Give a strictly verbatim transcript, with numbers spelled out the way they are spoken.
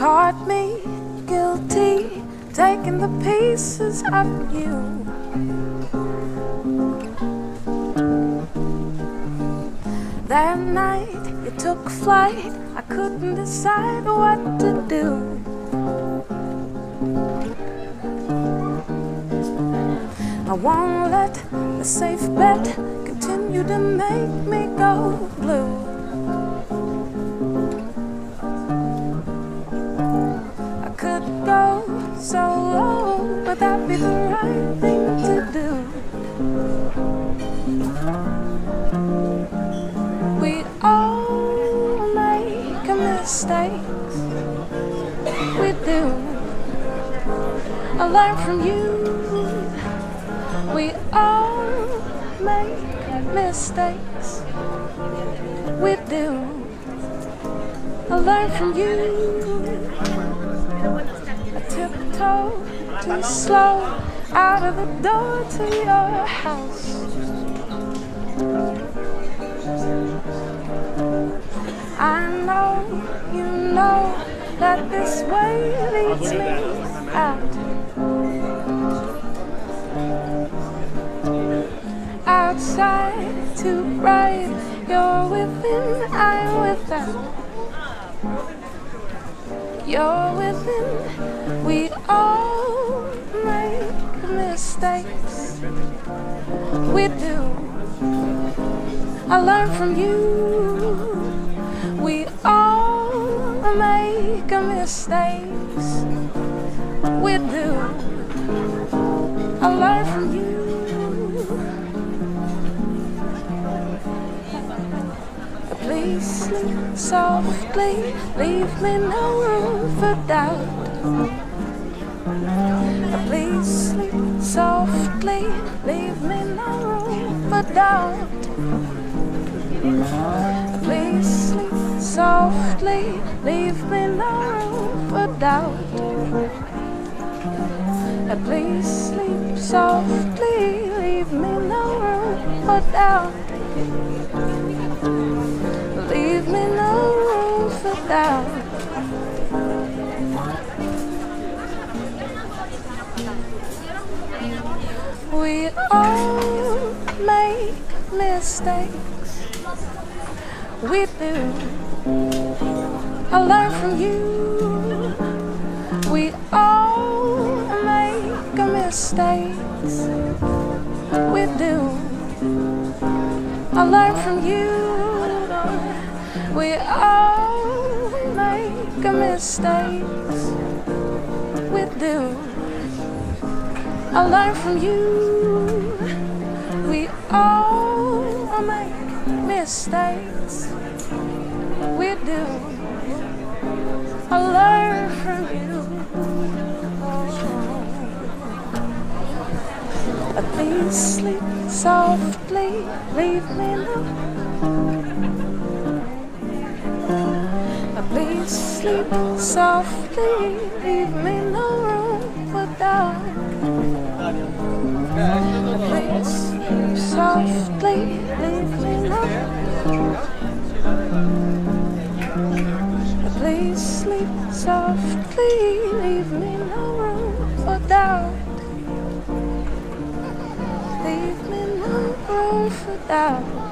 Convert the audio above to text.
caught me guilty, taking the pieces of you. That night you took flight, I couldn't decide what to do. I won't let the safe bet continue to make me go blue. I could go so low, but that'd be the right thing to do. We all make mistakes, we do. I learn from you. We all make mistakes, we do. I learn from you. I tiptoe too slow out of the door to your house. I know you know that this way leads me out. Outside to right, you're within, I'm without. You're within, we all make mistakes, we do. I learn from you. We all make mistakes, we do. I learn from you. Please sleep softly, leave me no room for doubt. Please sleep softly, leave me no room for doubt. Please sleep softly, leave me no room for doubt. Please sleep softly, leave me no room for doubt. Leave me no room for doubt. We all make mistakes, we do. I learn from you. We all make mistakes, we do. I learn from you. We all make mistakes, we do. I learn from you. We all make mistakes, we do. I learn from you. Oh. Please sleep softly, leave me alone. Please sleep softly, leave me no room for doubt. Please sleep softly, leave me no room. Please sleep softly, leave me no room for doubt. Leave me no room for doubt.